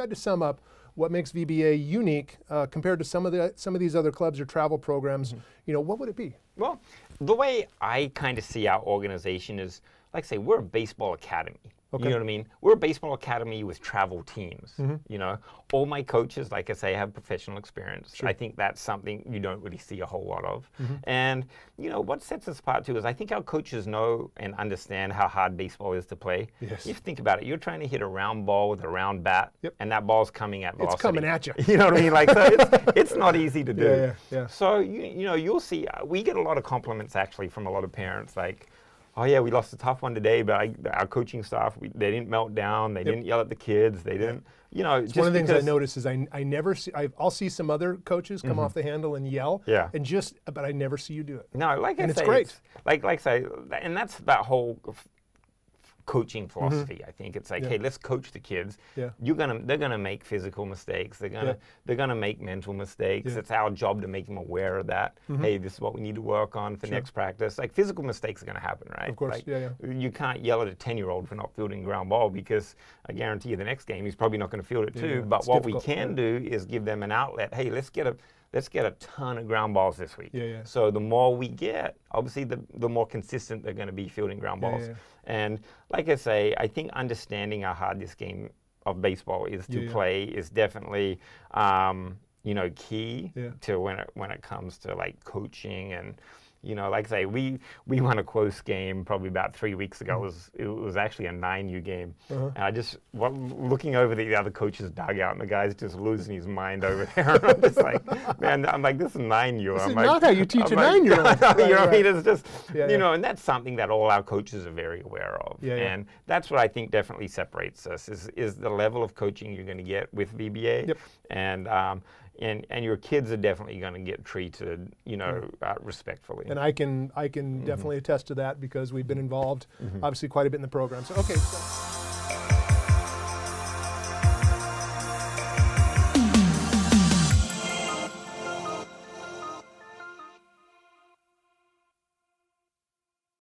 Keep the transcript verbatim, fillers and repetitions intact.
had to sum up what makes V B A unique uh, compared to some of the some of these other clubs or travel programs, mm-hmm. you know, what would it be? Well, the way I kind of see our organization is, like I say, we're a baseball academy. Okay. You know what I mean? We're a baseball academy with travel teams. Mm-hmm. You know, all my coaches, like I say, have professional experience. Sure. I think that's something you don't really see a whole lot of. Mm-hmm. And you know what sets us apart too is I think our coaches know and understand how hard baseball is to play. Yes. You think about it, you're trying to hit a round ball with a round bat, yep. and that ball's coming at velocity. It's coming at you. You know what I mean? Like, so it's, it's not easy to do. Yeah, yeah, yeah. So you you know you'll see uh, we get a lot of compliments actually from a lot of parents like, oh yeah, we lost a tough one today, but I, our coaching staff, we, they didn't melt down, they yep. didn't yell at the kids, they didn't, you know. It's just one of the things I notice is I, I never see, I, I'll see some other coaches come mm-hmm. off the handle and yell, yeah. and just, but I never see you do it. No, like and I it's say, great. It's, like, like I say, and that's that whole coaching philosophy. Mm-hmm. I think it's like, yeah. hey, let's coach the kids. Yeah. You're gonna, they're gonna make physical mistakes. They're gonna, yeah. they're gonna make mental mistakes. Yeah. It's our job to make them aware of that. Mm-hmm. Hey, this is what we need to work on for sure. next practice. Like physical mistakes are gonna happen, right? Of course. Like, yeah, yeah. You can't yell at a ten-year-old for not fielding ground ball because I guarantee you the next game he's probably not going to field it yeah, too. Yeah. But it's what difficult. we can yeah. do is give them an outlet. Hey, let's get a let's get a ton of ground balls this week. Yeah, yeah. So the more we get, obviously the, the more consistent they're going to be fielding ground balls. Yeah, yeah. And like I say, I think understanding how hard this game of baseball is to yeah, play yeah. is definitely, um, you know, key yeah. to when it, when it comes to like coaching and, you know, like I say, we, we won a close game probably about three weeks ago. Mm-hmm. It was it was actually a nine U game. Uh-huh. And I just, well, looking over the other coach's dugout, and the guy's just losing his mind over there. And I'm just like, man, I'm like, this is nine U. This I'm is like, not how you teach I'm a like, nine-year-old. You right, know what right. I mean? It's just, yeah, you yeah. know, and that's something that all our coaches are very aware of. Yeah, yeah. And that's what I think definitely separates us, is, is the level of coaching you're going to get with V B A. Yep. And, um, And, and your kids are definitely going to get treated, you know, uh, respectfully. And I can I can mm-hmm. definitely attest to that because we've been involved, mm-hmm. obviously, quite a bit in the program. So, okay. So